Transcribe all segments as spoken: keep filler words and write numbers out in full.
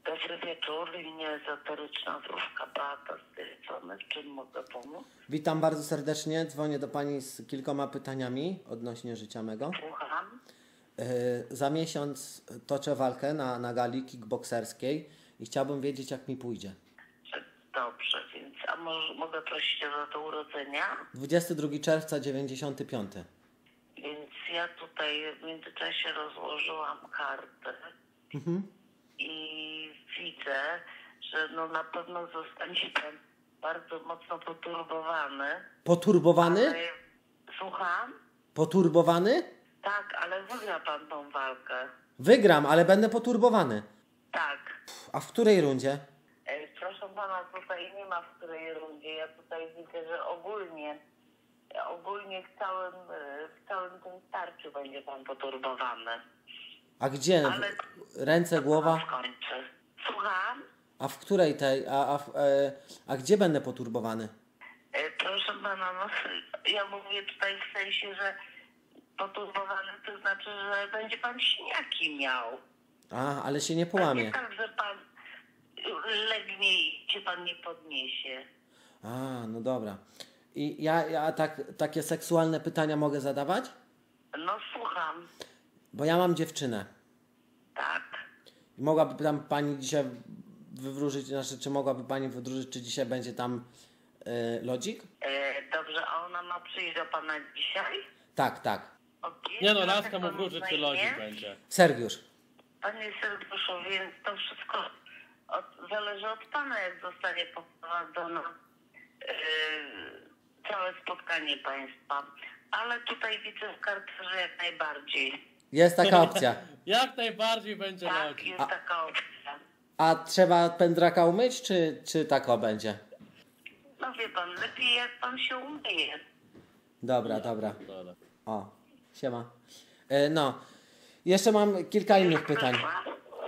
Dobry wieczór, linia ezoteryczna Wróżka Beata z tej strony. W czym mogę pomóc? Witam bardzo serdecznie. Dzwonię do Pani z kilkoma pytaniami odnośnie życia mego. Słucham. Yy, za miesiąc toczę walkę na, na gali kickbokserskiej i chciałbym wiedzieć, jak mi pójdzie. Dobrze, więc a może, mogę prosić o datę urodzenia? dwudziestego drugiego czerwca dziewięćdziesiąty piąty. Więc ja tutaj w międzyczasie rozłożyłam kartę Mhm. i widzę, że no na pewno zostanie pan bardzo mocno poturbowany. Poturbowany? Ale... Słucham? Poturbowany? Tak, ale wygra pan tą walkę. Wygram, ale będę poturbowany. Tak. A w której rundzie? E, Proszę pana, tutaj nie ma w której rundzie. Ja tutaj widzę, że ogólnie, ogólnie w całym, e, w całym tym starciu będzie pan poturbowany. A gdzie? Ale Ręce, głowa? skończę. Słucham? A w której tej? A, a, w- e, a gdzie będę poturbowany? E, Proszę pana, no, ja mówię tutaj w sensie, że poturbowany to znaczy, że będzie pan siniaki miał. A, ale się nie A nie połamie. tak, że pan legnie i się pan nie podniesie. A, no dobra. I ja, ja tak, takie seksualne pytania mogę zadawać? No słucham. Bo ja mam dziewczynę. Tak. I mogłaby tam pani dzisiaj wywróżyć, znaczy, czy mogłaby pani wydróżyć, czy dzisiaj będzie tam y, lodzik? E, dobrze, a ona ma przyjść do pana dzisiaj? Tak, tak. Okay. Nie no, Jak laska mu panu wróży, na czy imię? lodzik będzie. Sergiusz. Panie Sergiuszu, więc to wszystko od, zależy od pana, jak zostanie poprowadzone yy, całe spotkanie państwa. Ale tutaj widzę w kartce, że jak najbardziej. Jest taka opcja. Jak najbardziej będzie Tak, lodzik. jest taka opcja. A trzeba pędraka umyć, czy, czy tako będzie? No wie pan, lepiej jak pan się umyje. Dobra, dobra. Dobra. O, siema. E, no, jeszcze mam kilka innych pytań. Przyszła?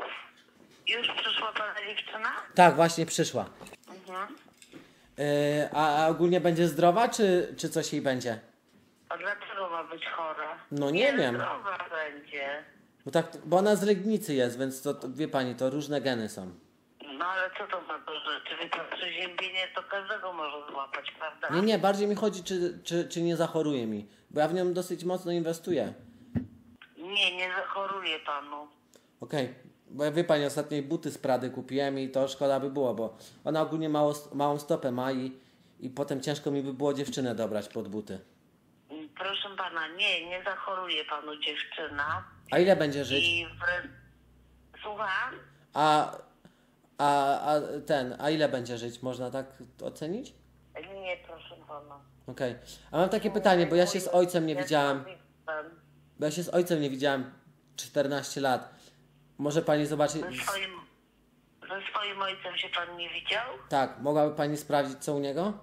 Już przyszła pana dziewczyna? Tak, właśnie przyszła. Mhm. E, a, a ogólnie będzie zdrowa, czy, czy coś jej będzie? A dlaczego ma być chora? No nie wiem. Zdrowa będzie. Bo, tak, bo ona z Legnicy jest, więc to, to wie pani, to różne geny są. No ale co to ma do rzeczy? Wie pan, przeziębienie to każdego może złapać, prawda? Nie, nie, bardziej mi chodzi, czy, czy, czy nie zachoruje mi. Bo ja w nią dosyć mocno inwestuję. Nie, nie zachoruje panu. Okej, bo ja wie pani, ostatnio jej buty z Prady kupiłem i to szkoda by było, bo ona ogólnie mało, małą stopę ma i, i potem ciężko mi by było dziewczynę dobrać pod buty. Proszę pana, nie, nie zachoruje panu dziewczyna. A ile będzie żyć? I wrę... Słucham? A, a, a ten, a ile będzie żyć? Można tak ocenić? Nie, proszę pana. Okej. A mam takie pytanie, bo ja się z ojcem nie Ja widziałem, pan bo ja się z ojcem nie widziałem czternaście lat. Może pani zobaczyć? Ze swoim, ze swoim ojcem się pan nie widział? Tak, mogłaby pani sprawdzić, co u niego?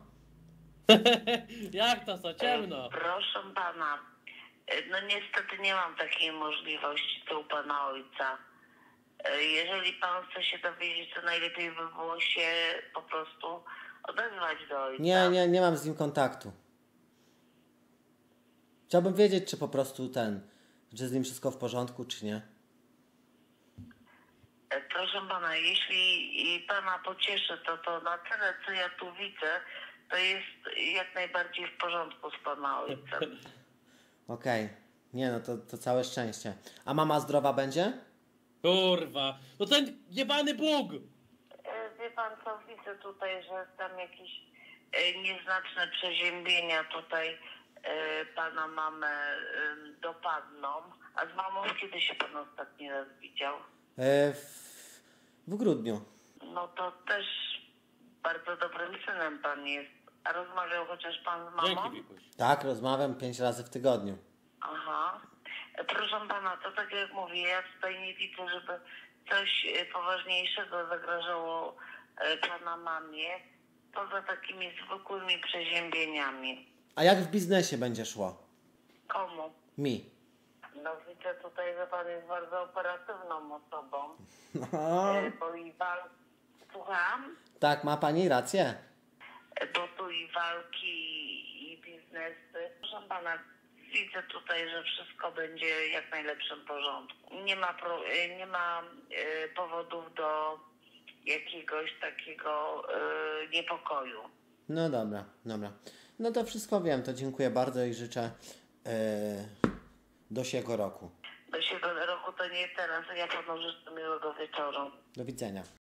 Jak to co? Ciemno. Proszę pana, no niestety nie mam takiej możliwości co u pana ojca. Jeżeli pan chce się dowiedzieć, to najlepiej by było się po prostu odezwać do ojca. Nie, nie, nie mam z nim kontaktu. Chciałbym wiedzieć, czy po prostu ten, czy z nim wszystko w porządku, czy nie. Proszę pana, jeśli i pana pocieszy, to to na tyle, co ja tu widzę, to jest jak najbardziej w porządku z pana ojcem. Okej. Nie no, to, to całe szczęście. A mama zdrowa będzie? Kurwa. No ten jebany Bóg. E, Wie pan co, widzę tutaj, że tam jakieś e, nieznaczne przeziębienia tutaj e, pana mamę e, dopadną. A z mamą kiedy się pan ostatni raz widział? E, w, w grudniu. No to też bardzo dobrym synem pan jest. A rozmawiał chociaż pan z mamą? Dzięki, Wikuś. Tak, rozmawiam pięć razy w tygodniu. Aha. E, Proszę pana, to tak jak mówię, ja tutaj nie widzę, żeby coś e, poważniejszego zagrażało e, pana mamie, poza takimi zwykłymi przeziębieniami. A jak w biznesie będzie szło? Komu? Mi. No widzę tutaj, że pan jest bardzo operatywną osobą, No, e, bo i wal... Słucham? tak, ma pani rację. E, Bo tu i walki, i biznesy. Proszę pana, widzę tutaj, że wszystko będzie w jak najlepszym porządku. Nie ma, pro, nie ma e, powodów do jakiegoś takiego y, niepokoju. No dobra, dobra. No to wszystko wiem, to dziękuję bardzo i życzę yy, do siego roku. Do siebie roku to nie teraz, a ja panu życzę miłego wieczoru. Do widzenia.